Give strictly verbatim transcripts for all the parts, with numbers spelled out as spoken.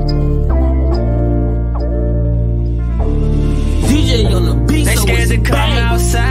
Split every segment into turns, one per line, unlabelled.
D J on the beat,
they scared to come outside.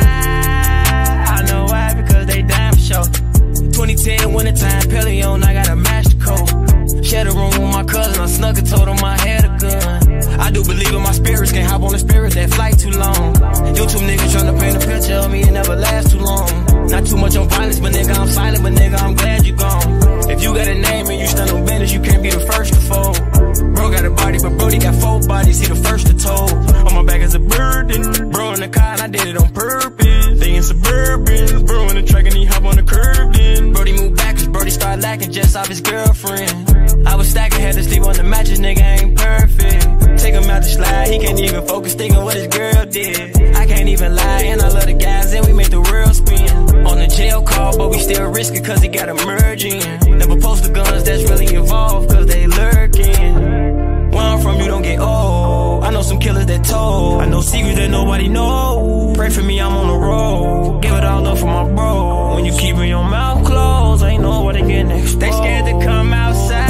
I know why, because they dying for sure. twenty ten wintertime, Pelle on, I got a master code. Share the room with my cousin, I snuck and told him I had a gun. I do believe in my spirits, can't hop on the spirit, that flight too long. YouTube niggas tryna paint a picture of me, it never lasts too long. Not too much on violence, but nigga, I'm silent, but nigga, I'm glad you gone. If you got a name and you stand on business, you can't be the first to fold. Bro got a body, but Brody got four bodies, he the first to told. On my back is a burden, bro in the car, and I did it on purpose. They in suburban, bro in the track and he hop on the curb then. Brody moved back cause Brody started lacking just off his girlfriend. I was stacking, had to sleep on the mattress, nigga ain't perfect. Take him out the slide, he can't even focus, thinking what his girl did. I can't even lie, and I love the guys, and we make the world spin. On the jail call, but we still risk it cause he got a merge in. Never post the guns that's really involved cause they lurking. Where I'm from, you don't get old. I know some killers that told. I know secrets that nobody knows. Pray for me, I'm on the road. Give it all up for my bro. When you keepin' your mouth closed, ain't know what they getting exposed. They scared to come outside.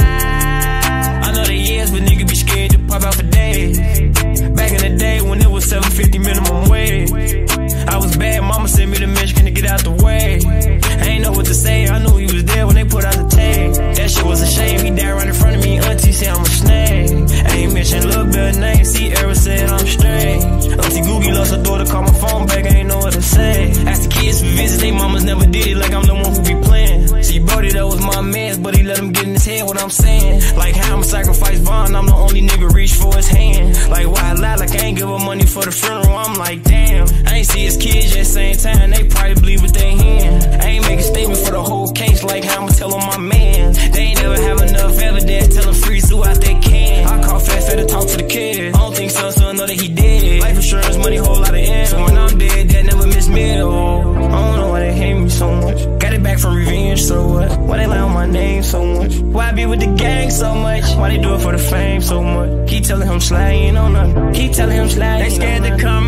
I know they years, but niggas be scared to pop out for days. Back in the day when it was seven fifty minimum wage, I was bad, mama sent me to Michigan to get out the way. I ain't know what to say, I knew he was there when they put out the tape. That shit was a shame, he died right in front of me, auntie said I'm a snake. I ain't mention little bit name, see Era said I'm strange. Auntie Googie lost her daughter, call my phone back, I ain't know what to say. Asked the kids for visits, they mamas never did it, like I'm the one who be playing. See Brody, that was my man, but he let him get in his head what I'm saying. Like how I'ma sacrifice Vaughn, I'm the only nigga reach for his hand. Like why I lie, like I ain't give her money for the funeral, I'm like damn. I ain't see his kids at the same time, they probably believe what they hearing. I ain't make a statement for the whole case, like how I'ma tell on my man. They ain't never have enough evidence, tell them freeze throughout they can. I call Fat Fat to talk to the kid, I don't think so, so I know that he dead. Life insurance money, whole lot of ends, so when I'm dead, that never miss meal. I don't know why they hate me so much, got it back from revenge, so what? Why they lie on my name so much? Why I be with the gang so much? Why they do it for the fame so much? Keep telling him sliding on nothing, keep telling him sliding. They scared to come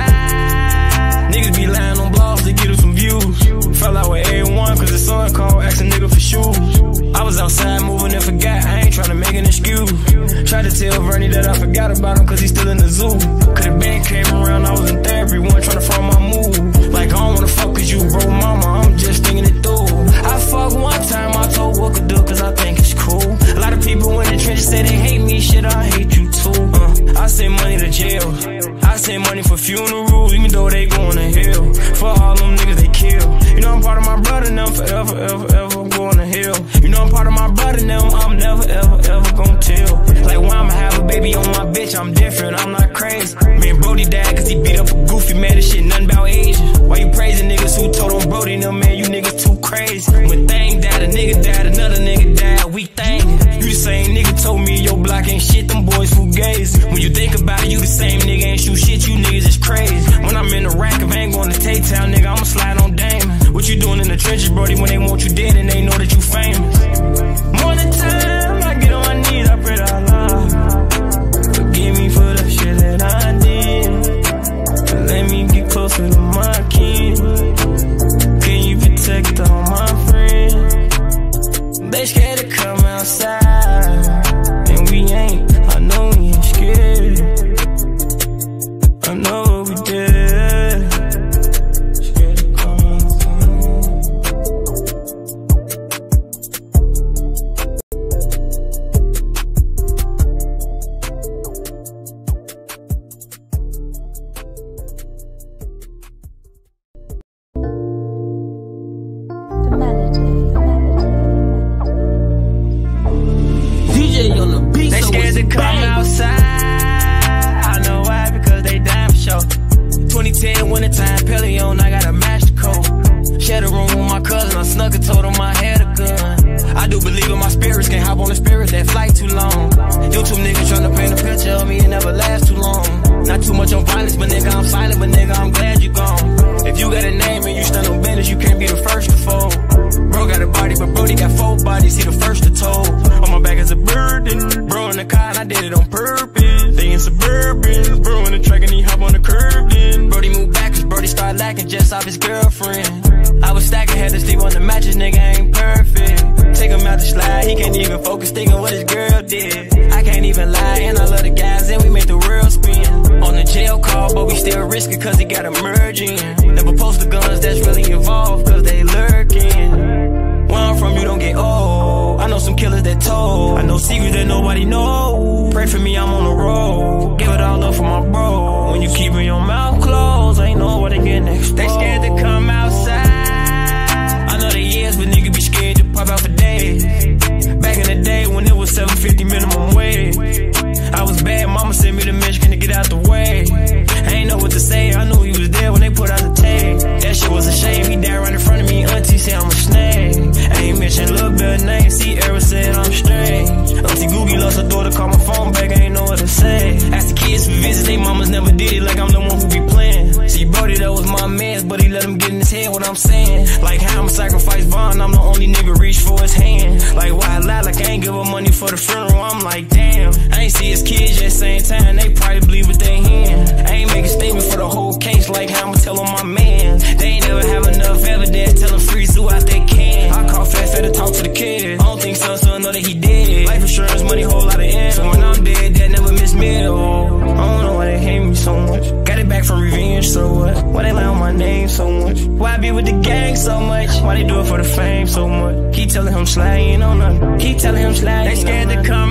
outside. Niggas be lying on blogs to get them some views. Fell out with A one cause the sun called, asking nigga for shoes. I was outside moving and forgot, I ain't tryna make an excuse. Tried to tell Bernie that I forgot about him cause he's still in the zoo. Could've been came around, I was in therapy, one tryna find my move. Like I don't wanna fuck cause you bro mama, I'm just thinking it through. I fuck one time, I told what could do cause I think it's cool. A lot of people in the trenches say they hate me, shit I hate you too. uh, I send money to jail, I send money for funerals, even though they going to hell. For all them niggas they kill. You know I'm part of my brother now, forever, ever, ever, I'm going to hell. You know I'm part of my brother now, I'm never, ever, ever gonna tell. Like when I'ma have a baby on my bitch, I'm different, I'm not crazy. Me and Brody died cause he beat up a goofy man, this shit nothing about Asian. Why you praising niggas who told on Brody, no man, you niggas too crazy. When thing died, a nigga died, another nigga died, we thank you. You the same nigga told me your block ain't shit, them boys fugazi. When you think about it, you the same nigga ain't shoot shit, you niggas is crazy. When I'm in the rack, if I ain't going to Tay-Town, nigga, I'ma slide on Damon. What you doing in the trenches, Brody, when they want you dead and they know that you famous? Morning time, I get on my knees, I pray to Allah. Forgive me for the shit that I did, and let me get closer to my kin. Can you protect all my friends? They scared to come outside, and we ain't, I know we ain't scared. I know what we did. They scared to come outside. I know why, because they dying for sure. twenty ten wintertime, Pelle on, I got a master code. Share the room with my cousin, I snuck and told him I had a gun. I do believe in my spirits, can't hop on the spirit, that flight too long. YouTube niggas tryna paint a picture of me, it never lasts too long. Not too much on violence, but nigga I'm silent, but nigga I'm glad you gone. If you got a name and you stand on business, you can't be the first to fold. Bro got a body, but Brody got four bodies, he the first to told. On my back is a burden, bro in the car and I did it on purpose. They in suburban, bro in the track and he hop on the curb then. Brody moved back cause Brody started lacking just off his girlfriend. I was stacking, had to sleep on the mattress, nigga ain't perfect. Take him out the slide, he can't even focus, thinking what his girl did. I can't even killers that told. I know secrets that nobody knows. Pray for me, I'm on the road. Give it all up for my bro. When you keepin' your mouth closed, ain't know what they get next. They scared to come outside. I know they is, but niggas be scared to pop out for days. Back in the day when it was seven fifty minimum wage, I was bad, mama sent me to Michigan to get out the way. I ain't know what to say, I knew he was there when they put out the tag. That shit was a shame, he died right in front of me, auntie said I'm a snake. I ain't mention Lil Durk name, see Era said I'm strange. Auntie Googie lost her daughter, call my phone back, I ain't know what to say. Asked the kids for visits, they mamas never did it, like I'm the one who be playing. See Brodie, that was my man's, but he let him get in his head what I'm saying. Like how I'ma sacrifice Vaughn, I'm the only nigga reach for his hand. Like why I lie, like I ain't give her money for the funeral, I'm like damn. I ain't see his kids at the same time, they probably believe what they hearing. I ain't make a statement for the whole case, like how I'ma tell on my man. They ain't never have enough evidence, tell them freeze throughout they can. I call Fat Fat to talk to the kid, I don't think so, so I know that he dead. Life insurance money, whole lot of ends, so when I'm dead, that never miss me. Oh, I don't know why they hate me so much. Got it back from revenge, so what? Why they lie on my name so much? Why I be with the gang so much? Why they do it for the fame so much? Keep telling him slide, ain't on nothing. Keep telling him slide, they scared to come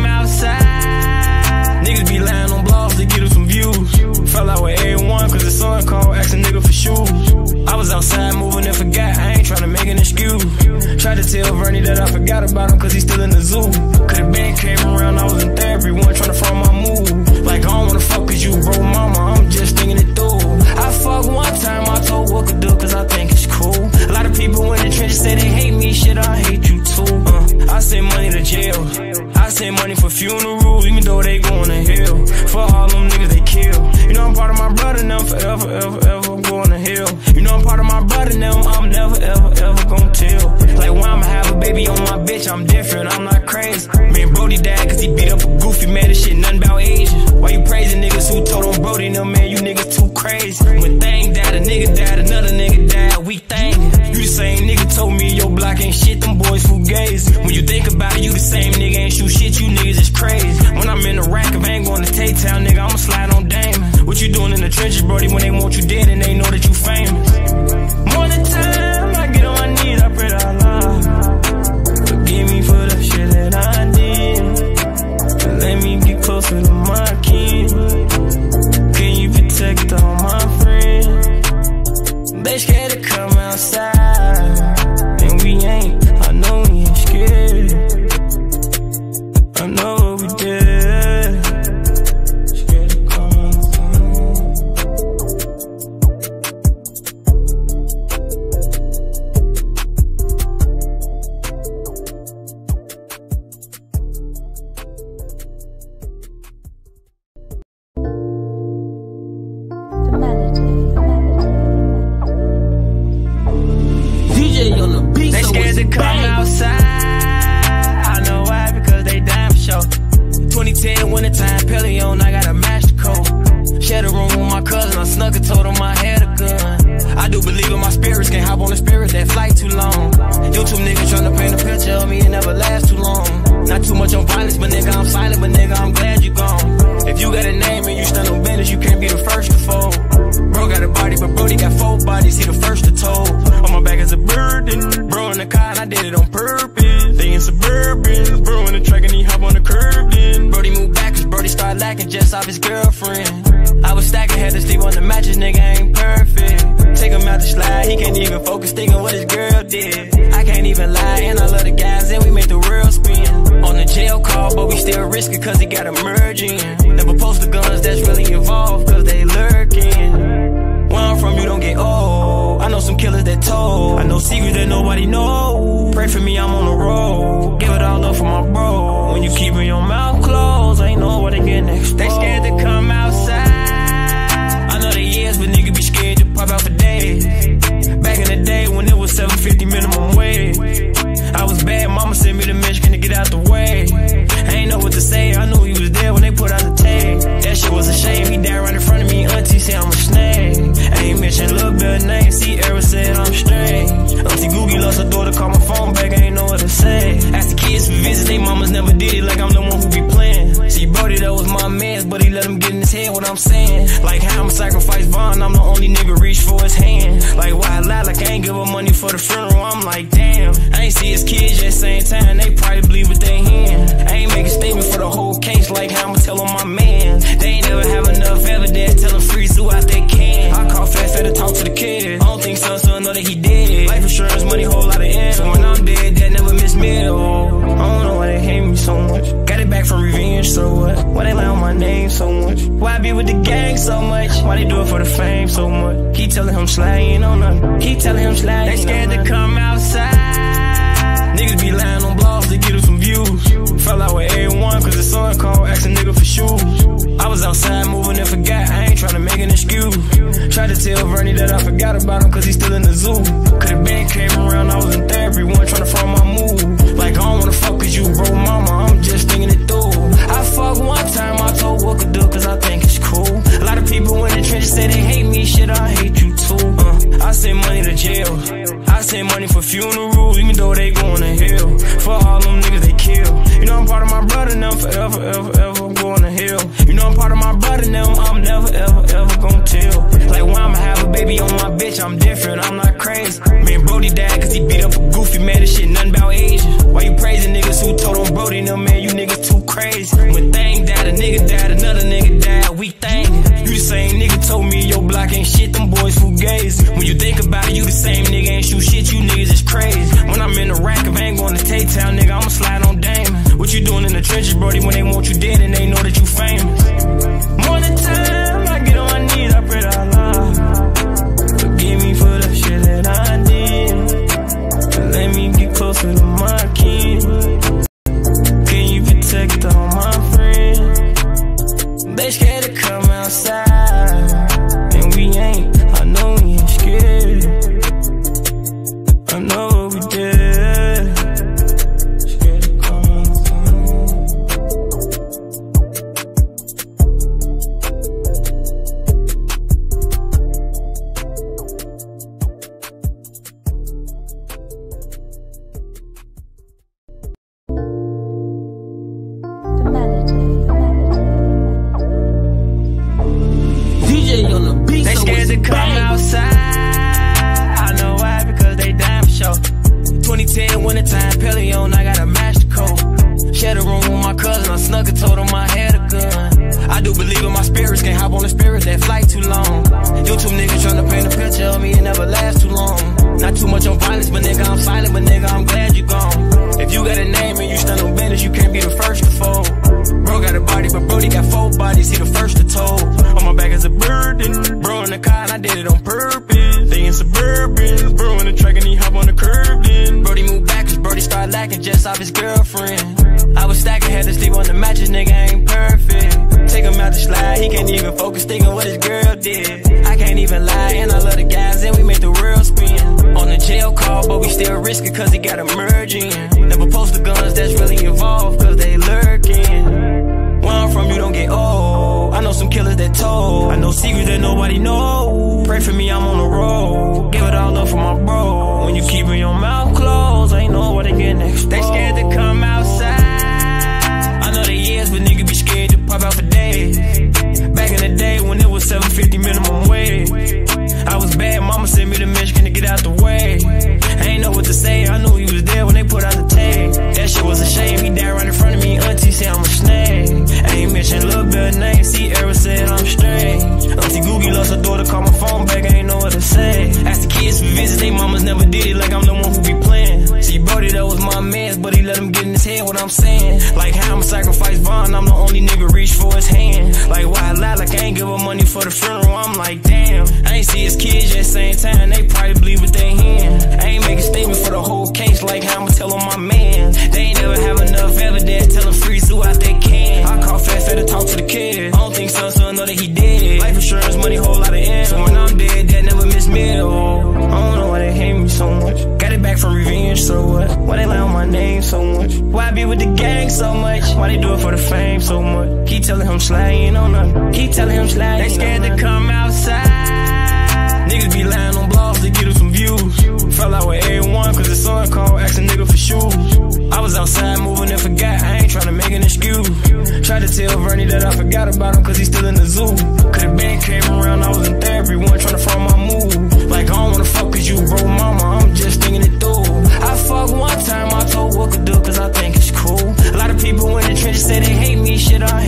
outside. Niggas be lying on blogs to get them some views. Fell out with everyone cause the son called, asked a nigga for shoes. I was outside moving and forgot, I ain't tryna make an excuse. Tried to tell Vernie that I forgot about him cause he's still in the zoo. Could've been came around, I was in therapy, one tryna front my move. Like I don't wanna fuck cause you bro mama, I'm just thinking it through. I fucked one time, I told what could do cause I think it's cool. A lot of people in the trenches say they hate me, shit I hate you too. uh, I send money to jail, I send money for funerals, even though they going to hell. For all them niggas they kill. You know I'm part of my brother now, forever, ever, ever, I'm going to hell. You know I'm part of my brother now, I'm never, ever, ever gonna tell. Like why I'ma have a baby on my bitch, I'm different, I'm not crazy. Me and Brodie died cause he beat up a goofy man, this shit nothing about Asian. Why you praising niggas who told on Brodie, no man, you niggas too crazy. When thing died, a nigga died, another nigga died, we thank. You the same nigga told me your block ain't shit, them boys fugazi. When you think about it, you the same nigga ain't shoot shit, you niggas is crazy. When I'm in the rack, if I ain't going to Tay-Town, nigga, I'ma slide on Damon. What you doing in the trenches, Brodie, when they want you dead and they know that you famous? More than time, I get on my knees, I pray to Allah. Forgive me for the shit that I did, and let me get closer to my kin. Can you protect all my friends? They scared to come outside, and we ain't, I know we ain't scared. I know what we did. Scared to come outside.
The melody, the melody.
D J on the beat,
They
so
scared
it's
to come
bang.
outside. I know why, because they dying for sure. twenty ten wintertime, Pelle on, I got a master code. Share the room with my cousin, I snuck and told him I had a gun. I do believe in my spirits, can't hop on the spirit, that flight too long. YouTube niggas tryna paint a picture of me, it never lasts too long. Not too much on violence, but nigga, I'm silent, but nigga, I'm glad you gone. If you got a name and you stand on business, you can't be the first to fold. Bro got a body, but Brodie got four bodies, he the first to told. On my back is a burden, bro in the car, and I did it on purpose. They in Suburban, bro in the track, and he hop on the curb then. Brodie moved back, cause Brodie started lacking just off his girlfriend. I was stacking, had to sleep on the mattress, nigga ain't perfect. Take him out the slide, he can't even focus, thinking what his girl did. I can't even lie, and I love the guys, and we make the world spin. On the jail call, but we still risk it, cause he got a merge in. Never post the guns that's really involved, cause they lurking. Where I'm from, you don't get old. I know some killers that told. I know secrets that nobody knows. Pray for me, I'm on the road. Give it all up for my bro. When you keepin' your mouth closed, ain't know what they get next. They scared to come outside. I know they is, but niggas be scared to pop out for days. Back in the day when it was seven fifty minimum wage, I was bad, mama sent me to Michigan to get out the way. I ain't know what to say, I knew he was there when they put out the tag. That shit was a shame, he died right in front of me, auntie said I'm a snake. I ain't mention Lil Durk name, see Era said I'm strange. Auntie Googie lost her daughter, call my phone back, I ain't know what to say. Asked the kids for visits, they mamas never did it, like I'm the one who be playing. See Brodie, that was my man's, but he let him get in his head what I'm saying. Like how I'ma sacrifice Vaughn, I'm the only nigga reach for his hand. Like why I lie, like I ain't give her money for the funeral, I'm like damn. I ain't see his kids at the same time, they probably believe what they case like how I'ma tell on my man. They ain't never have enough evidence, tell them freeze throughout they can. I call Fat Fat to talk to the kid. I don't think son, son know that he dead. Life insurance money, whole lot of end. So when I'm dead, that never miss me. Oh, I don't know why they hate me so much. Got it back from revenge, so what? Why they lie on my name so much? Why I be with the gang so much? Why they do it for the fame so much? He telling him slide, ain't on nothing. He telling him slide, they scared to come outside. Niggas be lying on blogs to get us some views. Fell out with everyone cause the son called, asked a nigga for shoes. I was outside moving and forgot, I ain't tryna make an excuse. Tried to tell Bernie that I forgot about him cause he's still in the zoo. Could've been came around, I was in therapy, one tryna follow my move. Like I don't wanna fuck cause you bro mama, I'm just thinking it through. I fucked one time, I told what could do cause I think it's cool. A lot of people in the trenches say they hate me, shit I hate you too. uh, I send money to jail, I send money for funerals, even though they going to hell. For all them niggas they kill. You know I'm part of my brother now, forever, ever, ever, I'm going to hell. You know I'm part of my brother now, I'm never, ever, ever gonna tell. Like when I'ma have a baby on my bitch, I'm different, I'm not crazy. Me and Brodie died cause he beat up a goofy man, this shit nothing about Asian. Why you praising niggas who told on Brodie, no man, you niggas too crazy. When thing died, a nigga died, another nigga died, we thank. You the same nigga told me your block ain't shit, them boys fugazi. When you think about it, you the same nigga ain't shoot shit, you niggas is crazy. When I'm in the rack, if I ain't going to Tay-Town, nigga, I'ma slide on Damon. What you doing in the trenches, Brodie, when they want you dead and they know that you famous? Morning time, I get on my knees, I pray to Allah. Forgive me for the shit that I did, and let me get closer to my kin. Can you protect all my friends? They scared to come outside, and we ain't, I know we ain't scared. I know what we did. Scared to come outside.
The melody, the melody.
D J on the beat,
They
so
scared
it's
to come
bang.
outside. I know why, because they dying for sure. twenty ten wintertime, Pelle on, I got a master code. Shared a room with my cousin, I snuck and told him I had a gun. I do believe in my spirits, can't hop on the spirit, that flight too long. YouTube niggas tryna paint a picture of me, it never lasts too long. Not too much on violence, but nigga, I'm silent, but nigga, I'm glad you gone. If you got a name and you stand on business, you can't be the first to fold. Bro got a body, but Brodie got four bodies, he the first to told. On my back is a burden, bro in the car, and I did it on purpose. They in suburban, bro in the track and he hop on the curb then. Brodie moved back cause Brodie started lacking just off his girlfriend. I was stacking, had to sleep on the mattress, nigga ain't perfect. Take him out the slide, he can't even focus, thinking what his girl did. I can't even lie, and I love the guys, and we make the world spin. On the jail call, but we still risk it cause he got a merge in. Never post the guns that's really involved cause they lurking. Where I'm from, you don't get old. I know some killers that told. I know secrets that nobody knows. Pray for me, I'm on the road. Give it all up for my bro. When you keepin' your mouth closed, I ain't know what they getting exposed. They scared to come outside. I know they is, but niggas be scared to pop out for days. Back in the day when it was seven fifty minimum wage, I was bad, mama sent me to Michigan to get out the way. I ain't know what to say, I knew he was there when they put out the tag. That shit was a shame, he died right in front of me, auntie said I'm a snake. I ain't mentioned a little bit of name, see Era said I'm strange. Auntie Googie lost her daughter, call my phone back, I ain't know what to say. Asked the kids for visits, they mamas never did it, like I'm the one who be playing. See Brodie, that was my man, but he let him get in his head what I'm saying. Like how I'ma sacrifice Vaughn, I'm the only nigga reach for his hand. Like why I lie, like I ain't give her money for the funeral, I'm like damn. I ain't see his kids yet, same time, they probably believe what they hearing. I ain't make a statement for the whole case, like how I'ma tell on my man. They ain't never have enough evidence, tell them freeze throughout they can. I call Fat Fat to talk to the kid, I don't think son, son know that he dead. Life insurance money, whole lot of end. So when I'm dead, that never miss me. Oh, I don't know why they hate me so much. Got it back from revenge, so what? Why they lie on my name so much? Why I be with the gang so much? Why they do it for the fame so much? Keep telling him slide, ain't on nothing. Keep telling him slide, they scared to come outside. Niggas be lying on blogs to get us some views. Fell out with everyone cause the son called, asked a nigga for shoes. I was outside moving and forgot, I ain't tryna make an excuse. Tried to tell Bernie that I forgot about him cause he's still in the zoo. Could've been came around, I was in therapy, one tryna follow my move. Like I don't wanna fuck cause you bro mama, I'm just thinking it through. I fucked one time, I told what could do cause I think it's cool. A lot of people in the trenches say they hate me, shit I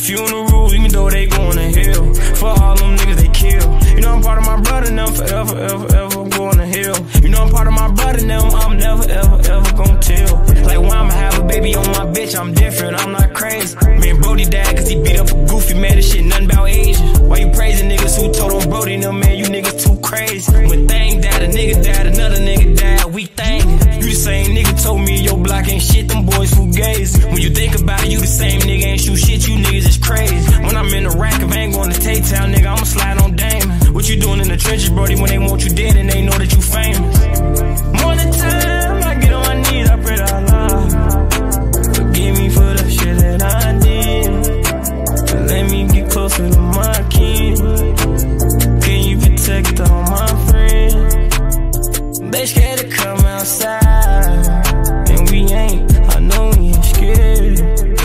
funeral, even though they going to hell. For all them niggas they kill. You know I'm part of my brother now, forever, ever, ever, I'm going to hell. You know I'm part of my brother now, I'm never, ever, ever gonna tell. Like when I'ma have a baby on my bitch, I'm different, I'm not crazy. Me and Brodie died cause he beat up a goofy man, this shit nothing about Asian. Why you praising niggas who told on Brodie and them, man, you niggas too crazy. When thing died, a nigga died, another nigga died, we thanking. You the same nigga told me your block ain't shit, them boys fugazi. When you think about it, you the same nigga, ain't shoot shit, you niggas is crazy. When I'm in the rack, if I ain't going to Tay-Town, nigga, I'ma slide on Damon. What you doing in the trenches, Brodie, when they want you dead and they know that you famous? More than time, I get on my knees, I pray to Allah. Forgive me for the shit that I did, and let me get closer to my kin. Can you protect all my friends? They scared to come outside, and we ain't, I know we ain't scared.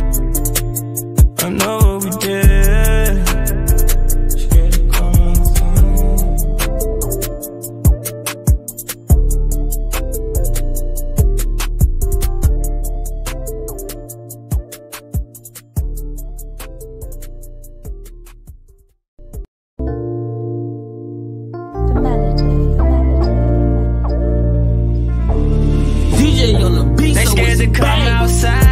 I know what we did. Scared to come outside.
The melody, the melody.
D J on the beat.
They
so
scared
it's
to come
bang.
outside.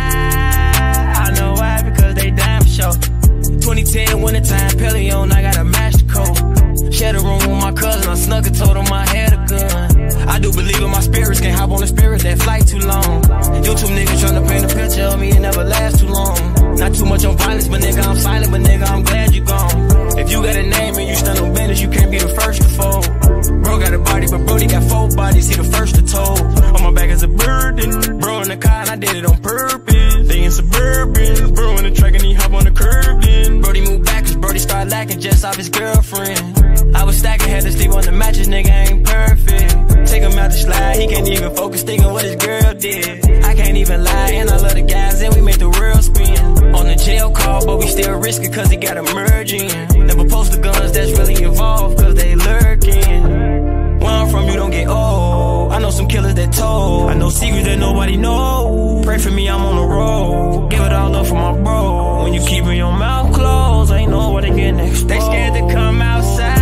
I know why, because they dying for sure. twenty ten wintertime, Pelle on, I got a master code. Share the room with my cousin, I snuck and told him I had a gun. I do believe in my spirits, can't hop on the spirit, that flight too long. YouTube niggas tryna paint a picture of me, it never lasts too long. Not too much on violence, but nigga, I'm silent, but nigga, I'm glad you gone. If you got a name and you stand on business, you can't be the first to fold. Bro got a body, but Brodie got four bodies, he the first to told. On my back is a burden, bro in the car, and I did it on purpose. They in suburban, bro in the track and he hop on the curb then. Brodie moved back cause Brodie started lacking just off his girlfriend. I was stacking, had to sleep on the mattress, nigga, ain't perfect. Take him out the slide, he can't even focus, thinking what his girl did. I can't even lie, and I love the guys, and we make the world spin. On the jail call, but we still risk it cause he got a merge in. Never post the guns that's really involved cause they lurking. Where I'm from, you don't get old. I know some killers that told. I know secrets that nobody knows. Pray for me, I'm on the road. Give it all up for my bro. When you keepin' your mouth closed, ain't know what they get next. They scared to come outside.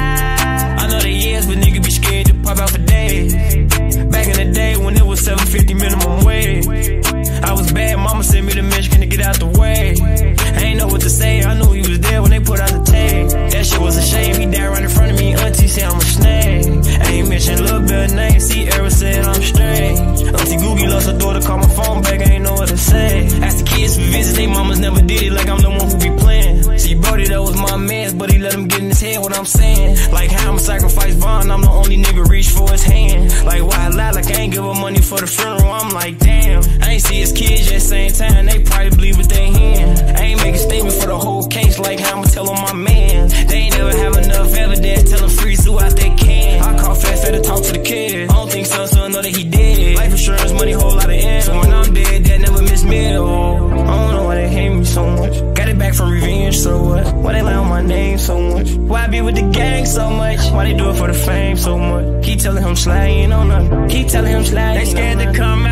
I know they years, but niggas be scared to pop out for days. Back in the day when it was seven fifty minimum wage, I was bad, mama sent me to Michigan to get out the way. I ain't know what to say, I knew he was there when they put out the tape. That shit was a shame, he died right in front of me, auntie said I'm a snake. I ain't mention Lil Durk name, see Era said I'm strange. Auntie Googie lost her daughter, call my phone back, I ain't know what to say. Asked the kids for visits, they mamas never did it, like I'm the one who be playing. See Brodie, that was my man, but he let him get in his head what I'm saying. Like how I'ma sacrifice Vaughn, I'm the only nigga reach for his hand. Like why I lie, like I ain't give her money for the funeral, I'm like damn. I ain't see his kids yet, same time, they probably believe what they hearing. I ain't make a statement for the whole case, like how I'ma tell on my man. They ain't never have enough evidence, tell them freeze who out they can. I call fast fed to talk to the kid, I don't think so, so I know that he dead. Life insurance money, whole lot of ends, so when I'm dead, that never miss meal. I don't know why they hate me so much, got it back from revenge, so what? Why they lie on my name so much? Why I be with the gang so much? Why they do it for the fame so much? Keep telling him slide, you know nothing. Keep telling him slide, they scared to come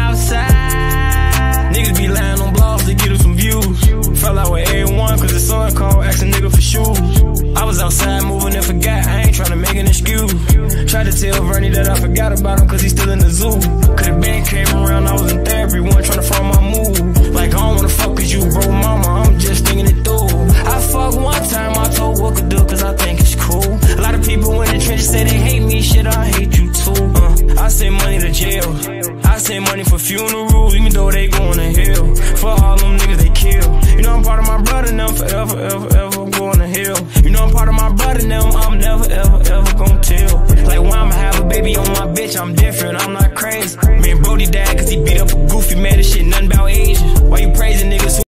outside. Niggas be lying on blogs to get them some views. Fell out with A one cause the son called, asking nigga for shoes. I was outside moving and forgot, I ain't tryna make an excuse. Tried to tell Vernie that I forgot about him cause he's still in the zoo. Could've been came around, I was in therapy, one tryna follow my move. Like I don't wanna fuck cause you bro mama, I'm just thinking it through. I fuck one time, I told what could do cause I think it's cool. A lot of people in the trenches say they hate me, shit I hate you too. uh, I send money to jail, I send money for funerals, even though they going to hell. For all them niggas they kill. You know I'm part of my brother now, forever, ever, ever, I'm going to hell. You know I'm part of my brother now, I'm never, ever, ever gonna tell. Like when I'ma have a baby on my bitch, I'm different, I'm not crazy. Me and Brodie died cause he beat up a goofy man, this shit nothing about Asian. Why you praising niggas who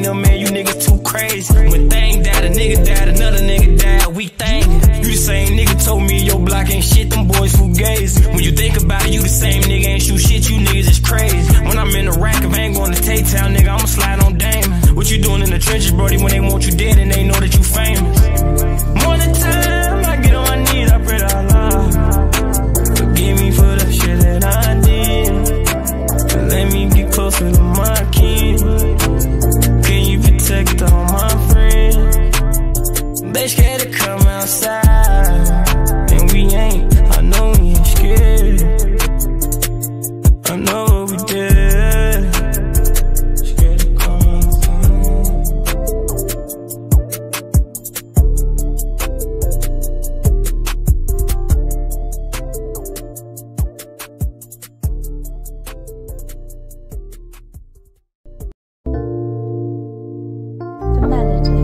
real, man, you niggas too crazy. When thing died, a nigga died, another nigga died, we thankin'. You the same nigga told me your block ain't shit, them boys fugazi. When you think about it, you the same nigga, ain't shoot shit, you niggas is crazy. When I'm in the rack, if I ain't going to Tay-Town, nigga, I'ma slide on Damon. What you doing in the trenches, brody, when they want you dead and they know that you famous? Morning time, I get on my knees, I pray to Allah. Forgive me for the shit that I did, and let me get closer to my kin. Can you protect all my friends? They scared to come outside, and we ain't, I know we ain't scared. I know what we did. Scared to come outside.
The melody.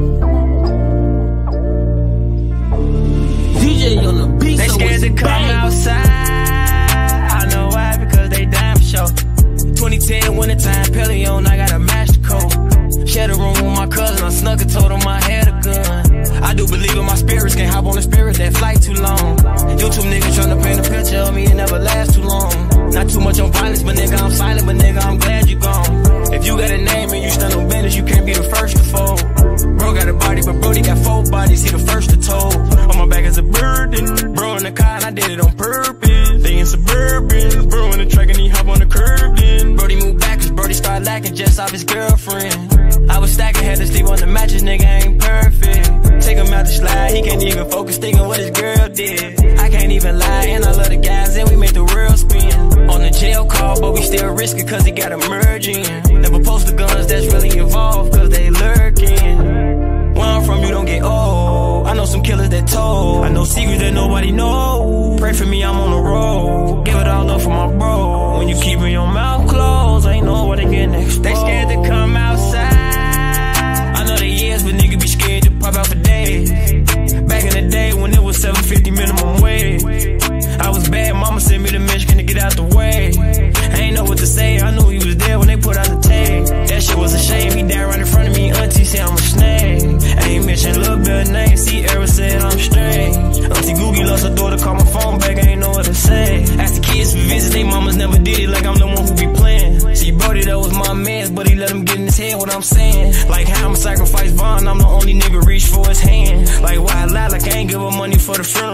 D J on the beat.
They scared to come outside. I know why, because they dying for sure. twenty ten wintertime, Pelle on, I got a master code. Share the room with my cousin, I snuck and told him I had a gun. I do believe in my spirits, can't hop on the spirit, that flight too long. YouTube niggas tryna paint a picture of me, it never lasts too long. Not too much on violence, but nigga, I'm silent, but nigga, I'm glad you gone. If you got a name and you stand on business, you can't be the first to fold. Bro got a body, but Brody got four bodies, he the first to told. On my back is a burden, bro in the car, and I did it on purpose. They in suburban, bro in the track and he hop on the curb then. Brody moved back cause Brody started lacking just off his girlfriend. I was stacking, had to sleep on the mattress, nigga, I ain't perfect. Take him out the slide, he can't even focus, thinking what his girl did. I can't even lie, and I love the guys, and we make the world spin. On the jail call, but we still risk it cause he got a merge in. Never post the guns that's really involved cause they lurking. Where I'm from, you don't get old. I know some killers that told. I know secrets that nobody knows. Pray for me, I'm on the road. Give it all up for my bro. When you keepin' your mouth closed, ain't know what they getting exposed. They scared to come outside. I know they years, but nigga be scared to pop out for days. Back in the day when it was seven fifty minimum wage, I was bad, mama sent me to Michigan to get out the way. I ain't know what to say, I knew he was there when they put out the tag. That shit was a shame, he died right in front of me, auntie said I'm a snake. I ain't mention Lil Durk name, see Era said I'm strange. Auntie Googie lost her daughter, call my phone back, I ain't know what to say. Asked the kids for visits, they mamas never did it, like I'm the one who be playing. See Brodie, that was my man, but he let him get in his head what I'm saying. Like how I'ma sacrifice Vaughn, I'm the only nigga reach for his hand. Like why I lie, like I ain't give her money for the friend.